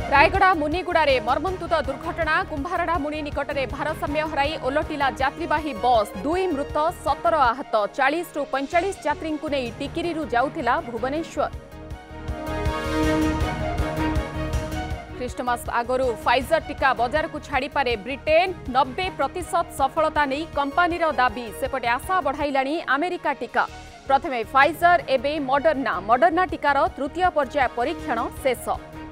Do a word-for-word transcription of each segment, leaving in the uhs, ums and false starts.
रायगड़ा मुनिगुड़े मर्मन्तुद दुर्घटना कुंभारड़ा मुनि निकटने भारसाम्य हराई ओलटिला यात्रीवाही बस दुई मृत सतर आहत चालीस रु पैंचाश यात्री को नहीं टिकिरी जाउथिला भुवनेश्वर। क्रिस्टमास आगरू फाइजर टीका बाजार को छाड़ी पारे ब्रिटेन नब्बे प्रतिशत सफलता नहीं कंपानीर दाबी सेपटे आशा बढ़ाइलाणी अमेरिका टीका प्रथमे फाइजर एबे मॉडर्ना मॉडर्ना टीकार तृतीय पर्याय परीक्षण शेष।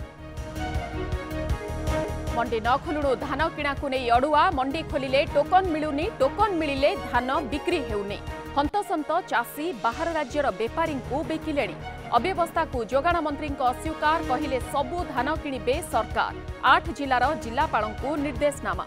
मंडी न खोलुणु धान किणा को नहीं अड़ुआ मंडी खोलिले टोकन मिलुनी टोकन मिलिले धान बिक्री हेउनी हंतसंत चाषी बाहर राज्यर बेपारी को बेकिलेणी अव्यवस्था को जोगाण मंत्री अस्वीकार कहिले सबु धान किणिबे सरकार आठ जिलार जिलापाल को निर्देशनामा।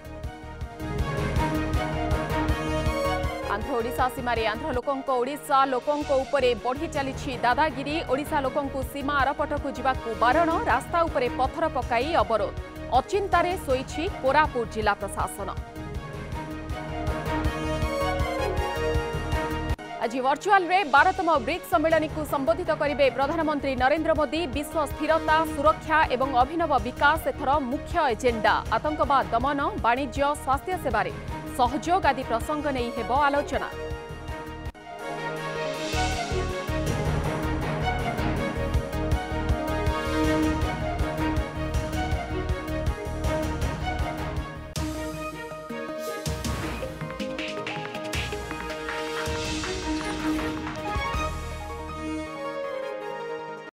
आंध्र ओडिशा सीमारे आंध्र लोकंक ओडिशा लोकंक उपरे बढ़ी चली दादागिरी ओडिशा लोकंक सीमा आरपटकू जिबाकू बारण रास्ता उपरे पत्थर पकाई अवरोध अचिंतारे सोईछि कोरापुट जिला प्रशासन। आज वर्चुअल रे बारहतम ब्रिक्स सम्मेलन को संबोधित करेंगे प्रधानमंत्री नरेंद्र मोदी विश्व स्थिरता सुरक्षा एवं अभिनव विकास एथर मुख्य एजेंडा आतंकवाद दमन वाणिज्य स्वास्थ्य सेवारे सहयोग आदि प्रसंग नहीं हेब आलोचना।